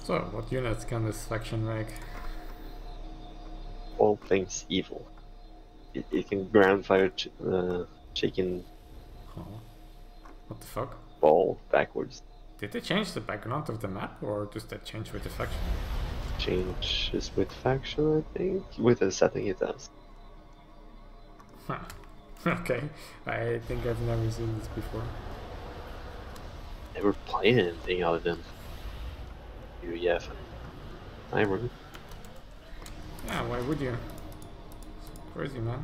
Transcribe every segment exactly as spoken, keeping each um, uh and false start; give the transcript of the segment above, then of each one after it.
So, what units can this faction make? All things evil. It, it can ground fire ch uh, chicken Oh. What the fuck? ball backwards. Did they change the background of the map, or does that change with the faction? Changes with faction, I think. With the setting, it does. Huh. Okay, I think I've never seen this before. Never played anything other than U E F and Iron. Yeah, why would you? It's crazy, man.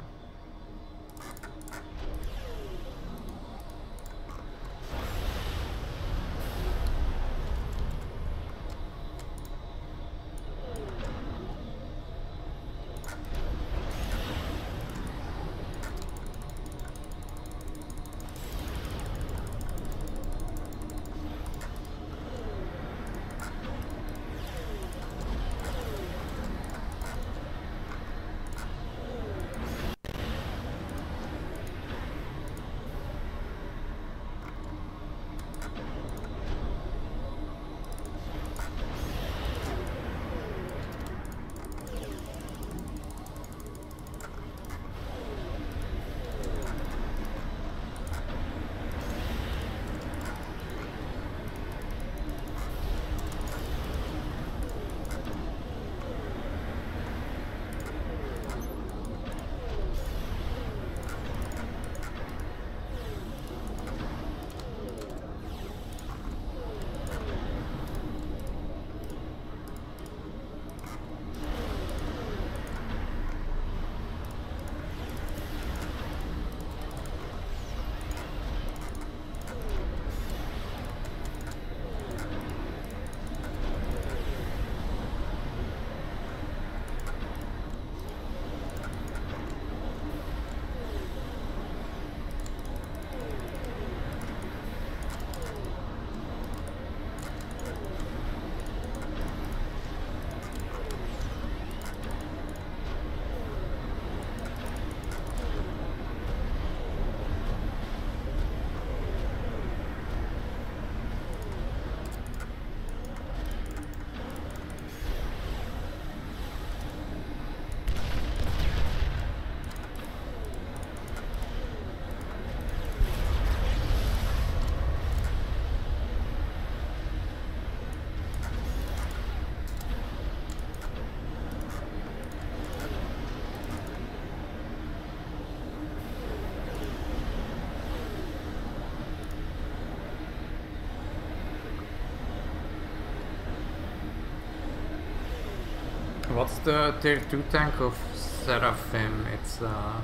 What's the tier two tank of Seraphim? It's uh...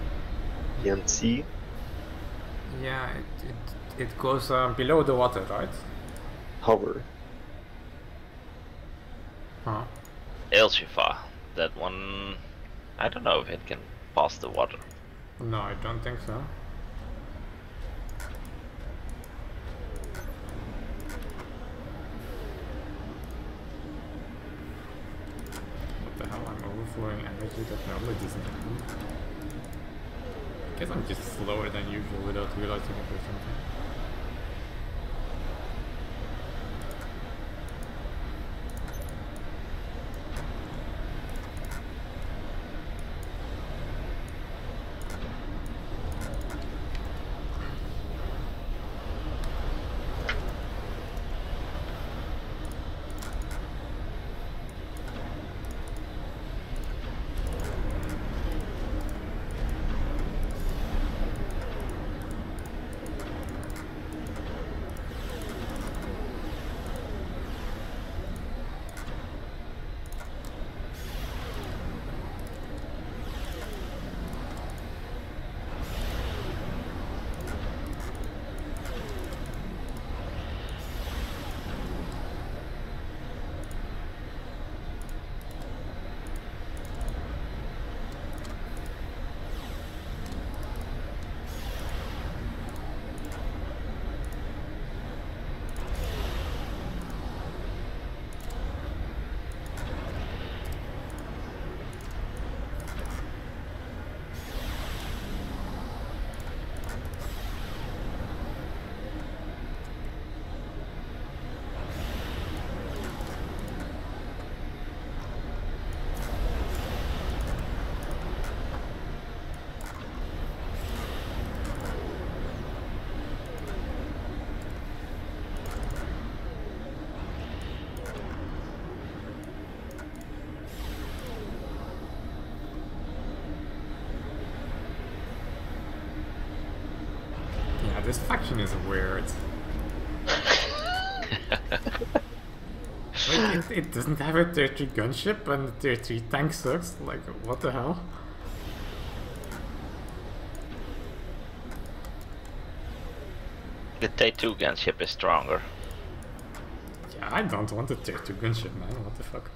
E N C. yeah, it, it, it goes uh, below the water, right? Hover. Huh. Elshifa, that one, I don't know if it can pass the water. No, I don't think so. What the hell, I'm overflowing energy that normally doesn't happen. I guess I'm just slower than usual without realizing it or something. this faction is weird. Like, it, it doesn't have a tier three gunship and the tier three tank sucks. Like, what the hell? The tier two gunship is stronger. Yeah, I don't want a tier two gunship, man. What the fuck?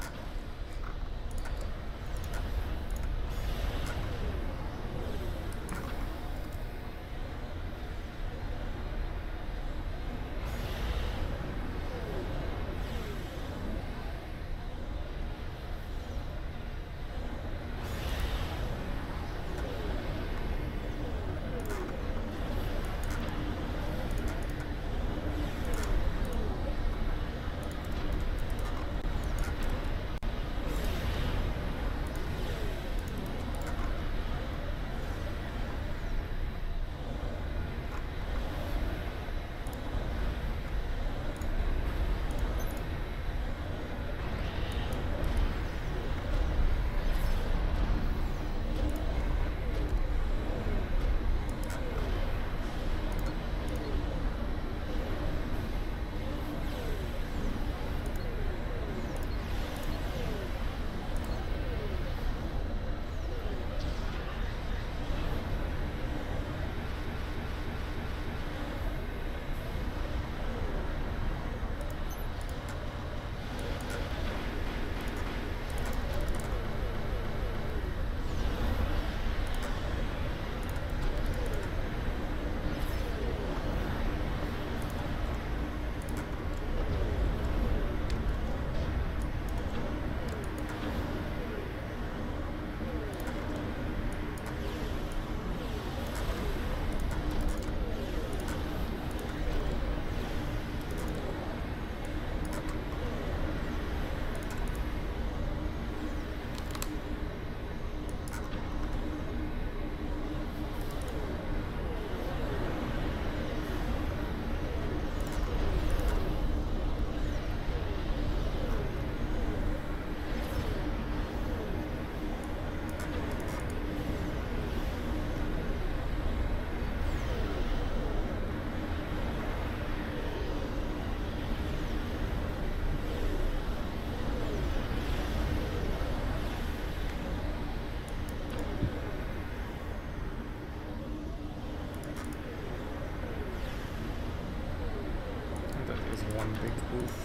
One big oof.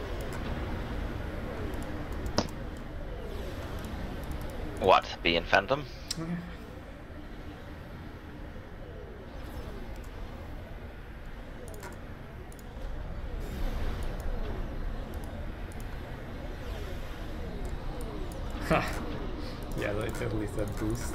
What? Being Phantom? Ha! Yeah, that's at least a boost.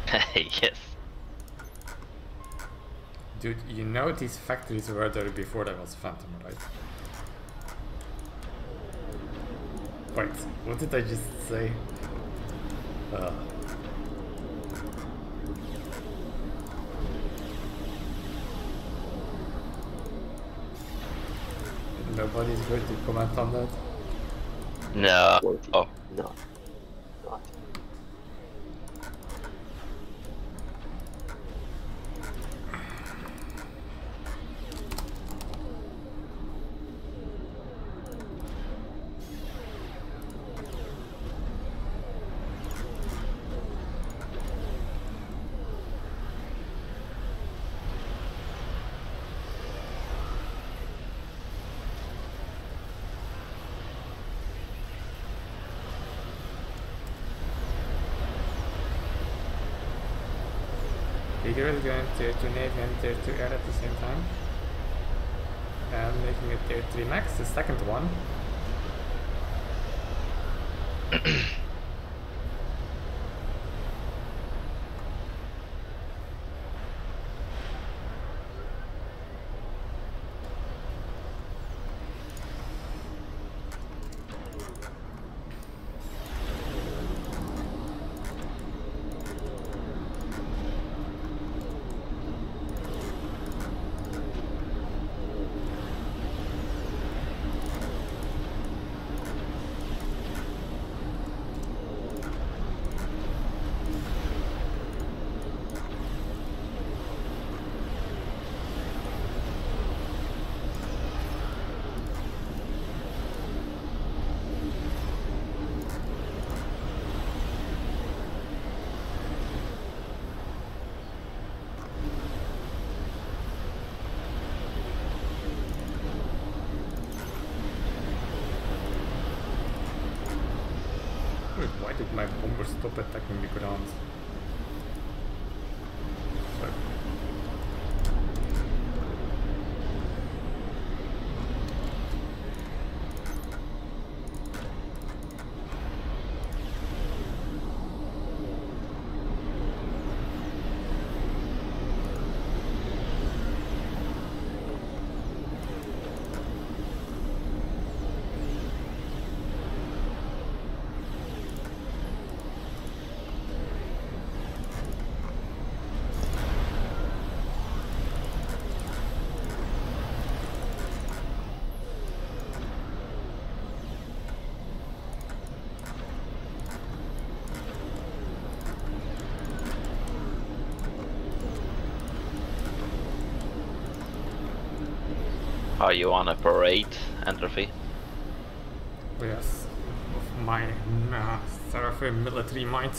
Yes. Dude, you know these factories were there before there was Phantom, right? Wait, what did I just say? Uh. Nobody's going to comment on that? No. forty. Oh. No. Not. Vigor is going to, to Navy and tier two air at the same time. And making it tier three max, the second one. Why did my bomber stop attacking the ground? Sorry. Are you on a parade, Entropy? Yes, of my uh, Seraphim military might.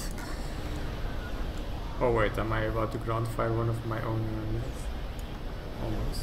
Oh wait, am I about to ground fire one of my own units? Almost.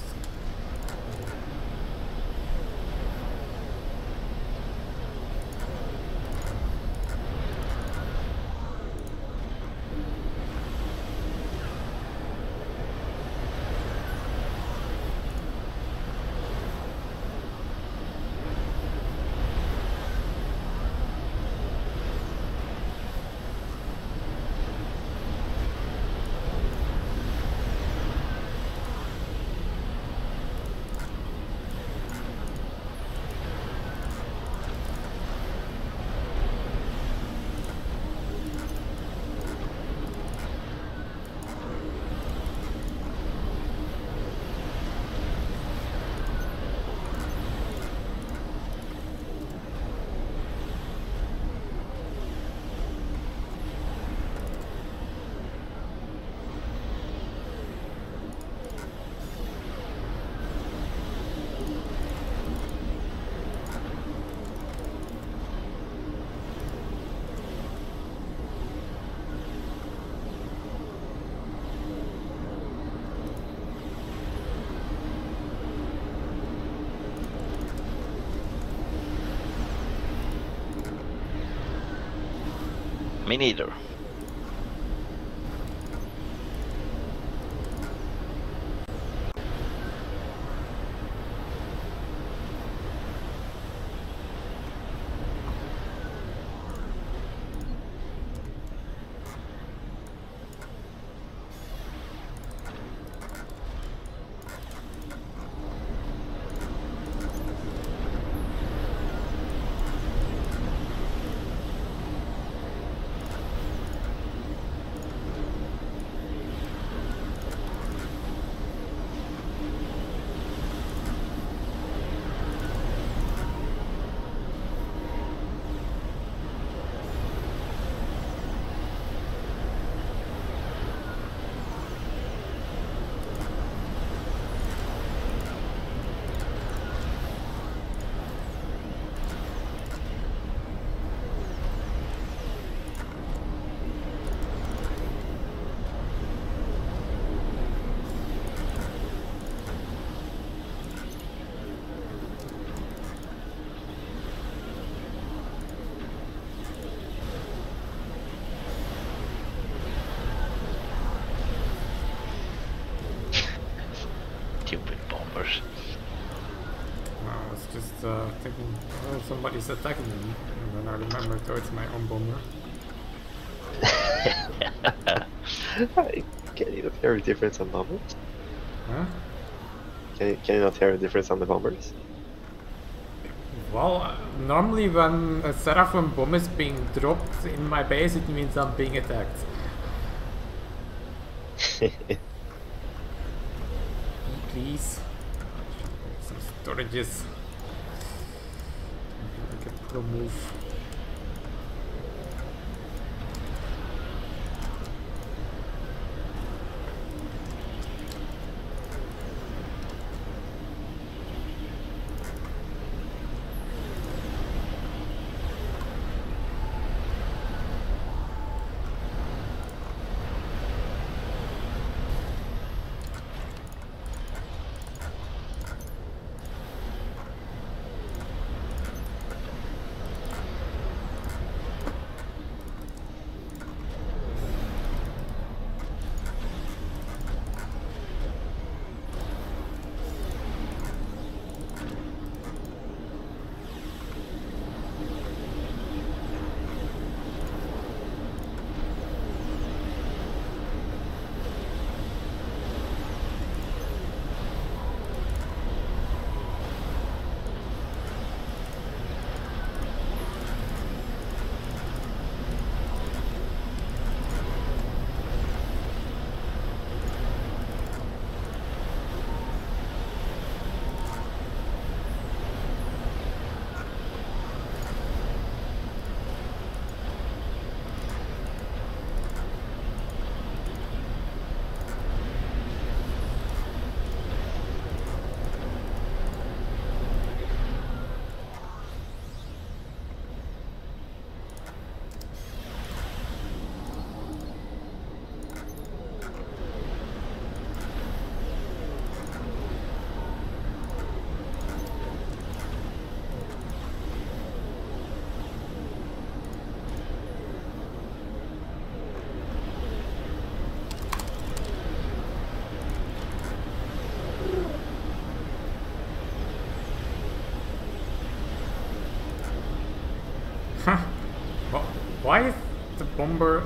Me neither. somebody's attacking me, and then I remember oh, it's my own bomber. Can you not hear a difference on bombers? Huh? Can you, can you not hear a difference on the bombers? Well, uh, normally when a Seraphim bomb is being dropped in my base, it means I'm being attacked. Please. Some storages. Like a pro move. Huh. Well, why is the bomber...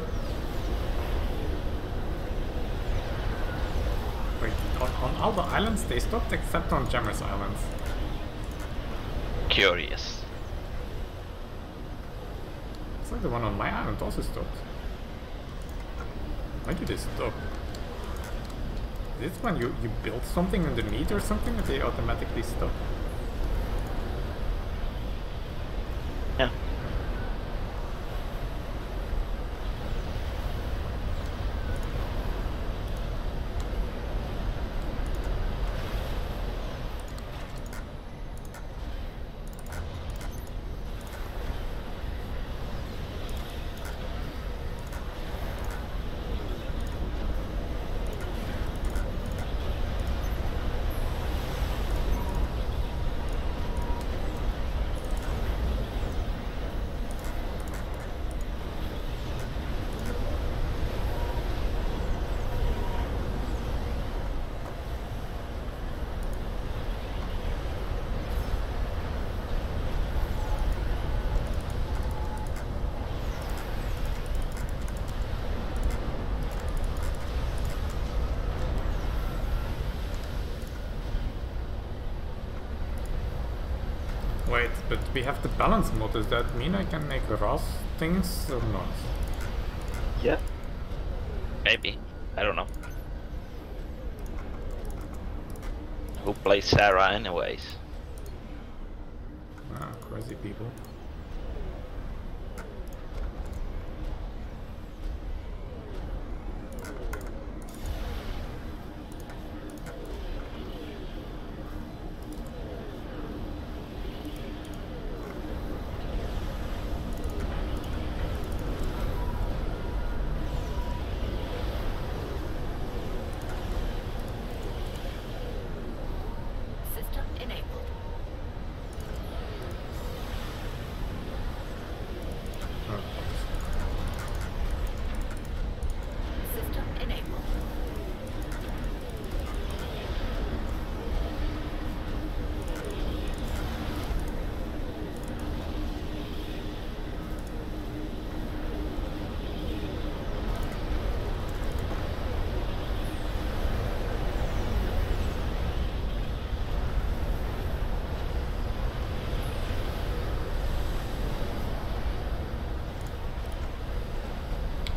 Wait, on, on all the islands they stopped except on Jammers Islands. Curious. It's like the one on my island also stopped. Why did they stop? Is this when you, you build something underneath or something that they automatically stop? Yeah. Wait, but we have the balance mod. Does that mean I can make R A S things or not? Yeah. Maybe. I don't know. Who plays Sarah anyways? Ah, crazy people.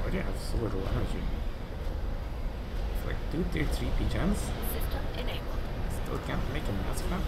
already have so little energy. It's like two tier three P gens. System enabled. Still can't make a mass flap.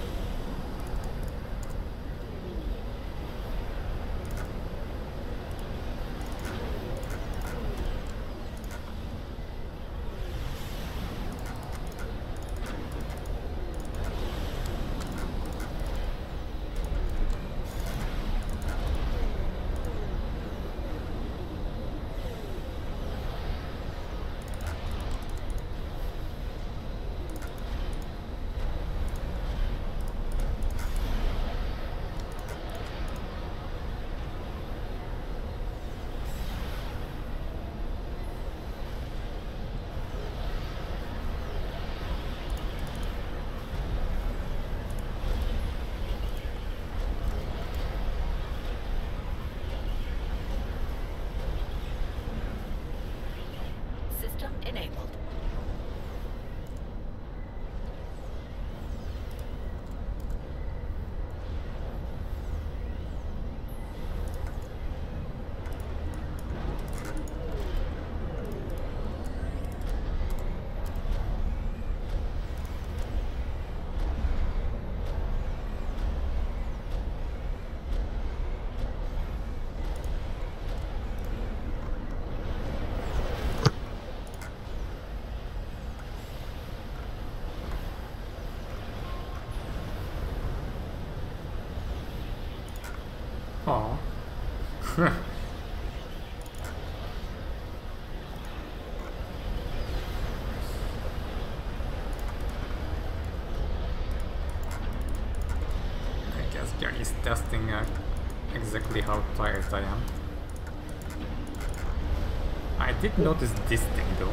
System enabled. Aww. I guess Gary's testing uh, exactly how tired I am. I did notice this thing though.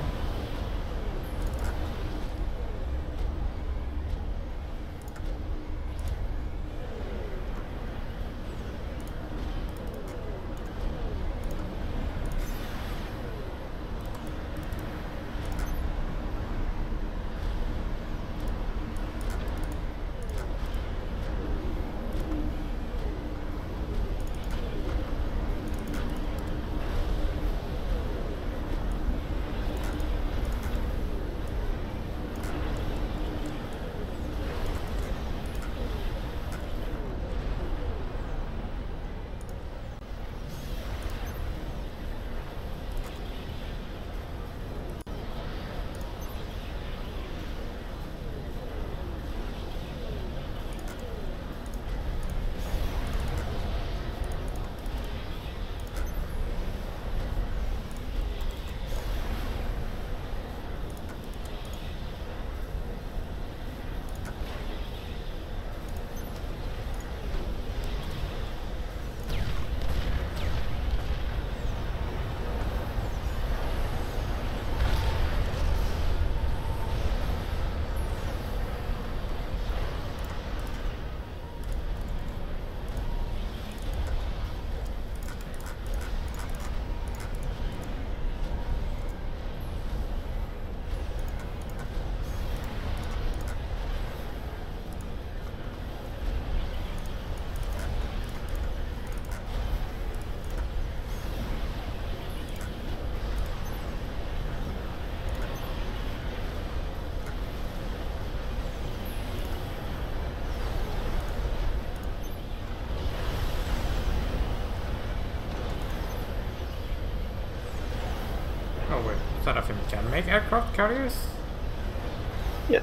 Oh wait, Seraphim can make aircraft carriers? Yeah.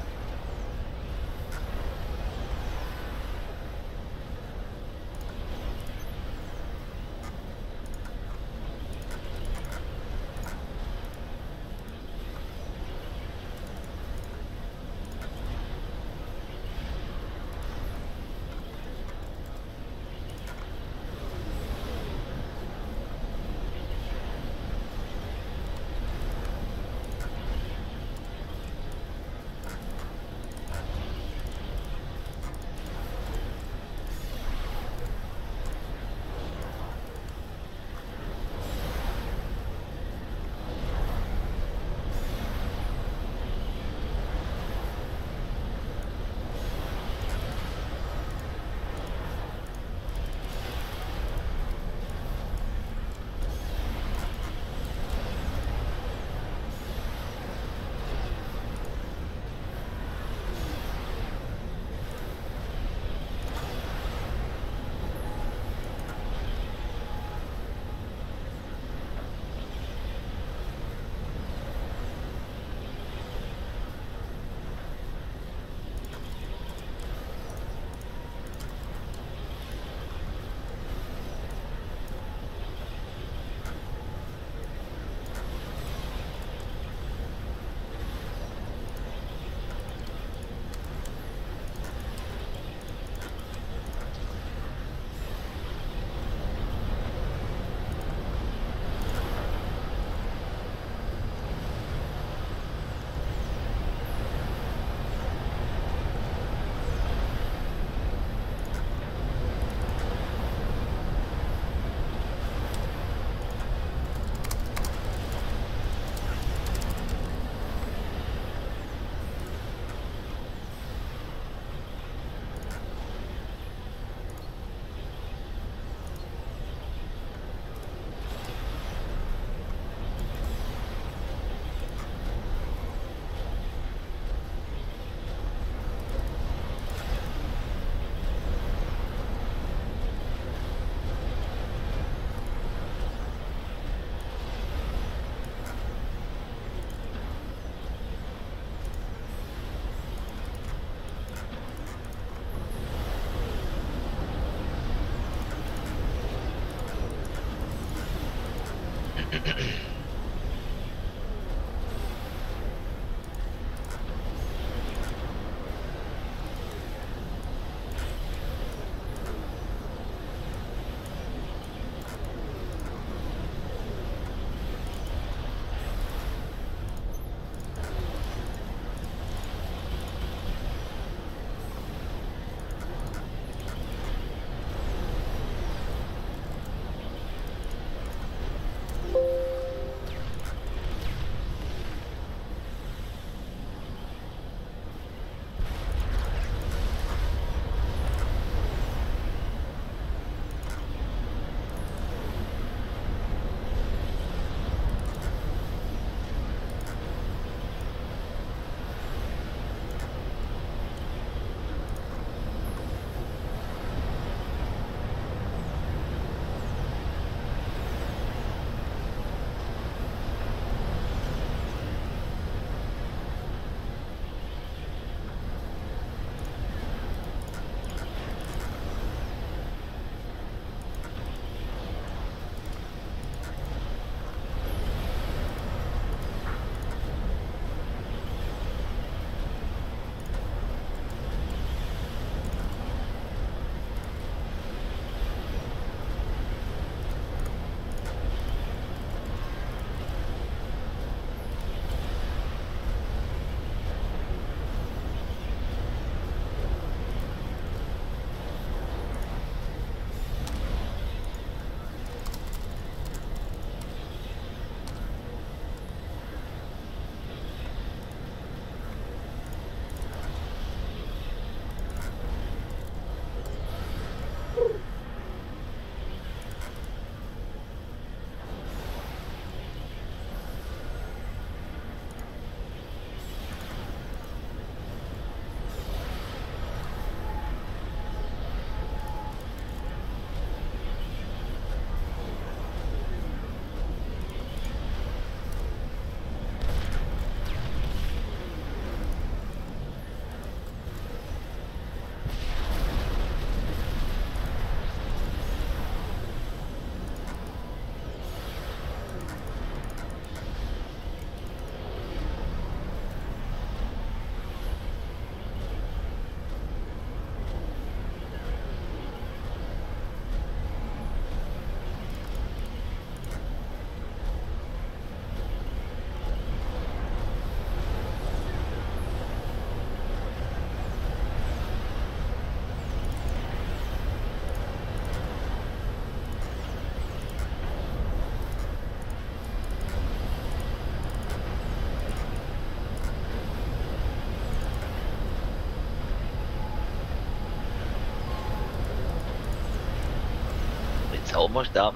It's almost done.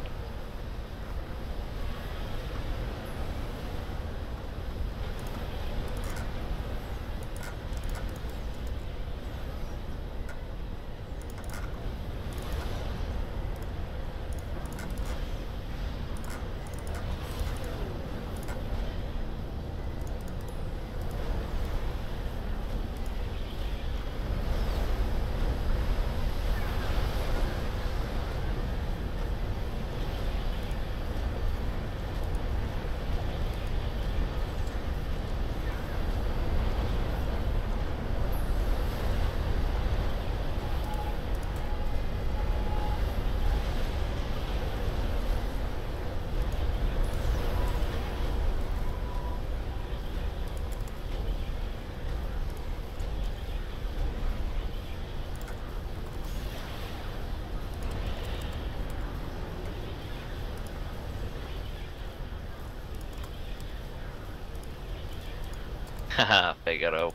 Haha, Figaro.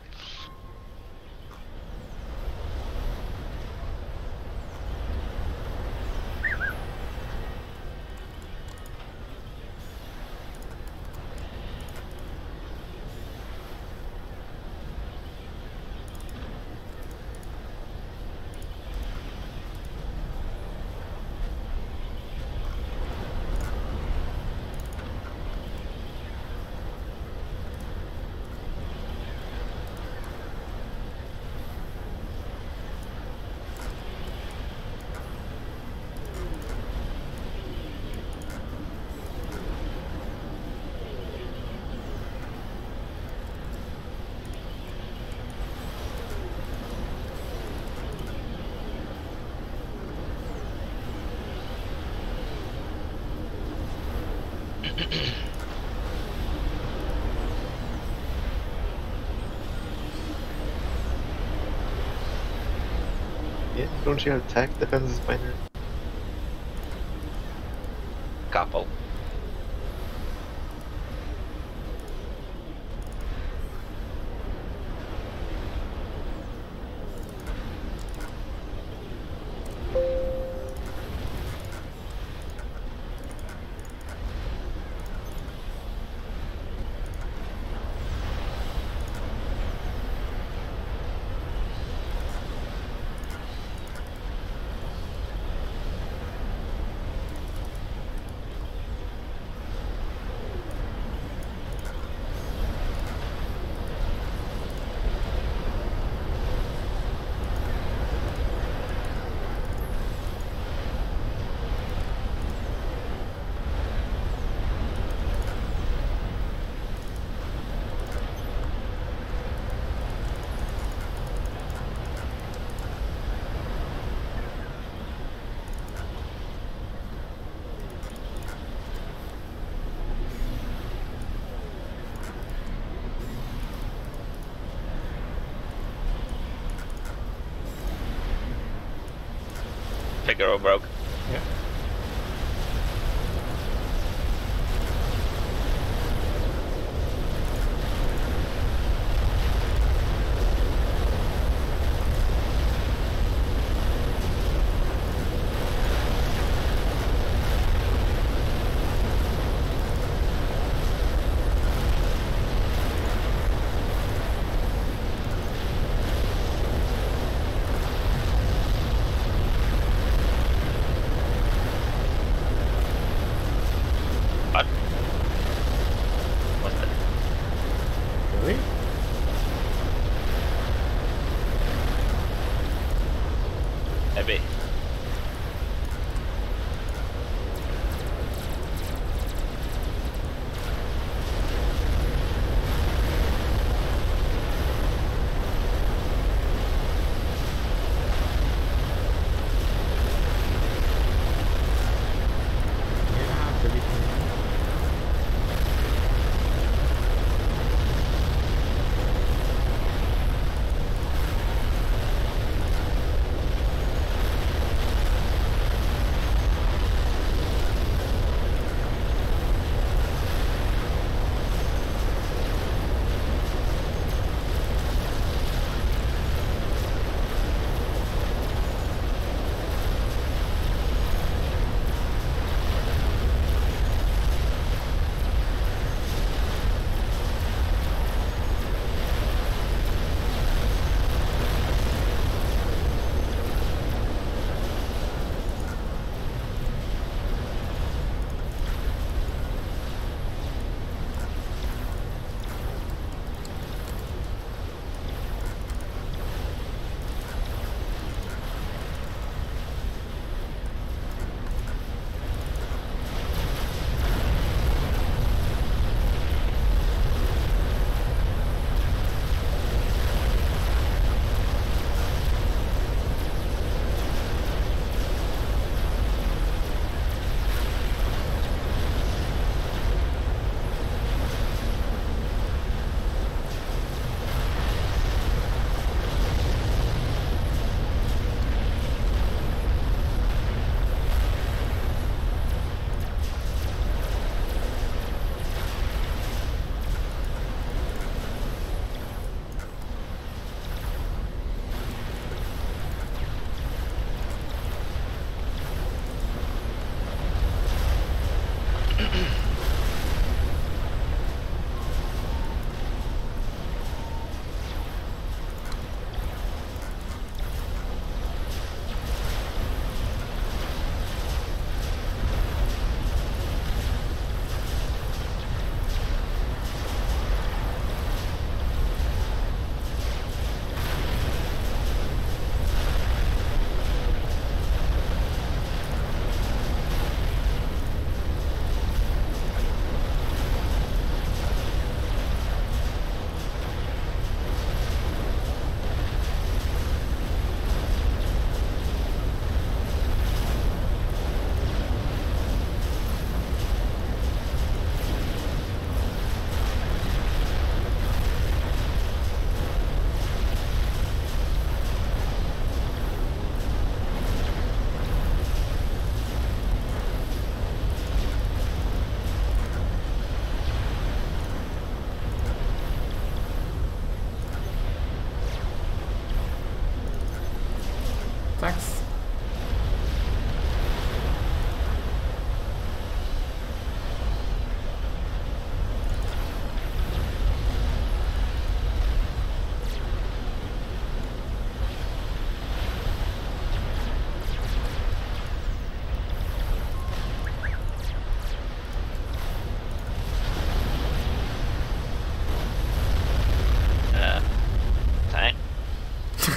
Yeah, don't you have attack defenses by now? Couple. Figaro broke. Yeah.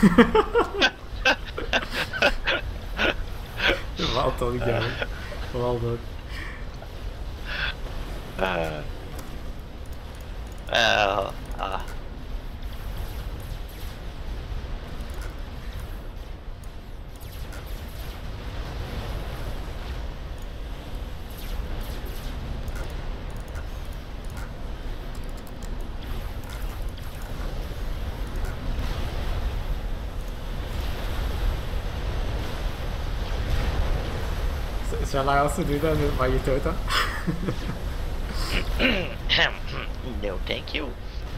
Well done, Gary. Well done. Uh, well, uh, S- Shall I also do that with my Utota? no, thank you.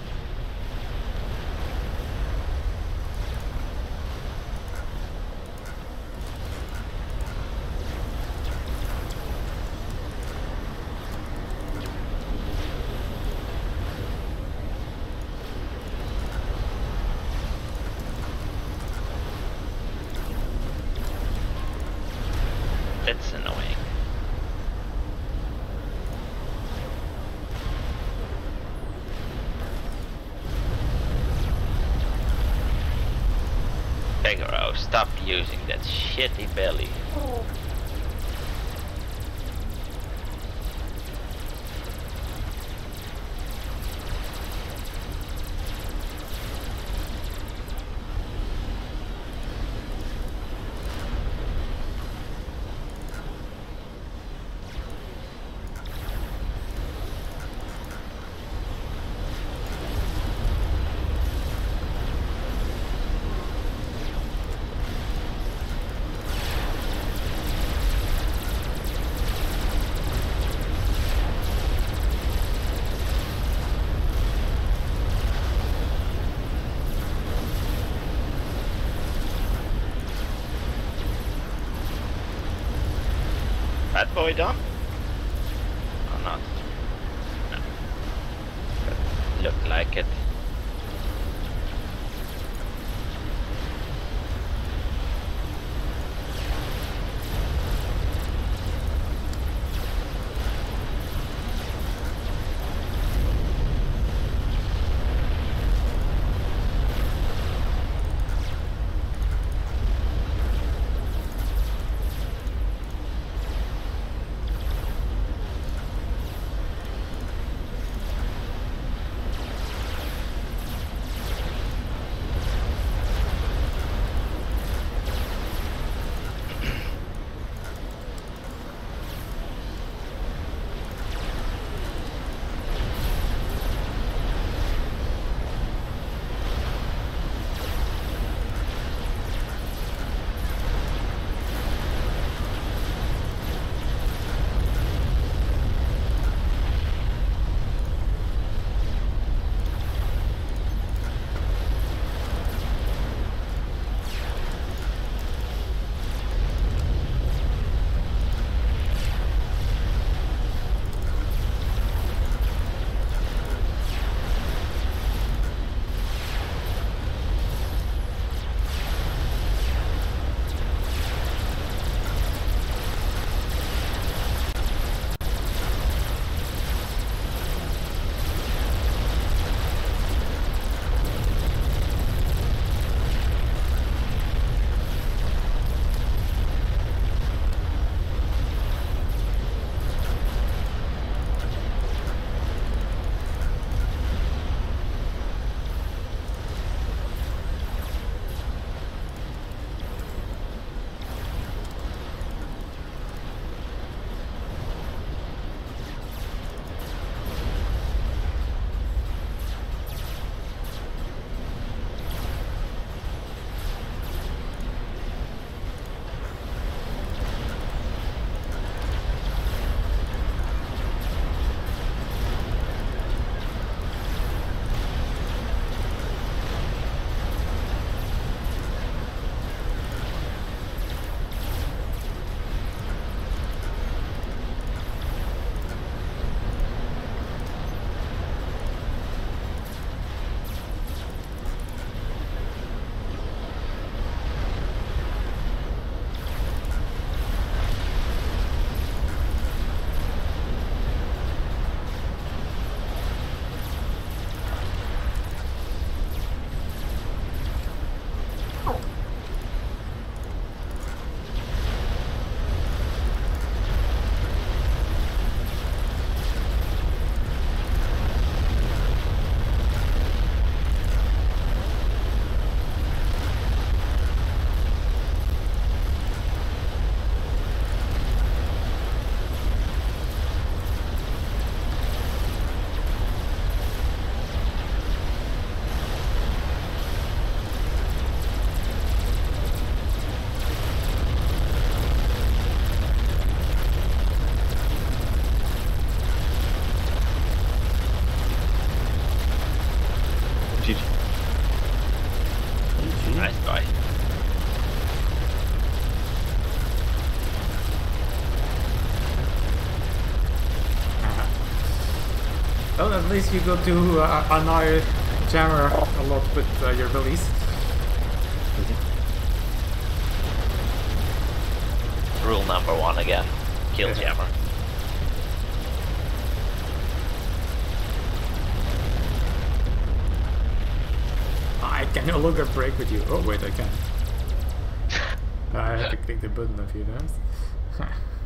That's annoying. Figaro, stop using that shitty belly. Bad boy done? Or not? No. But look like it. Well, at least you go to uh, annoy Jammer a lot with uh, your release. Rule number one again. Kill Yeah. Jammer. I can no longer break with you. Oh wait, I can. I had to click the button a few times.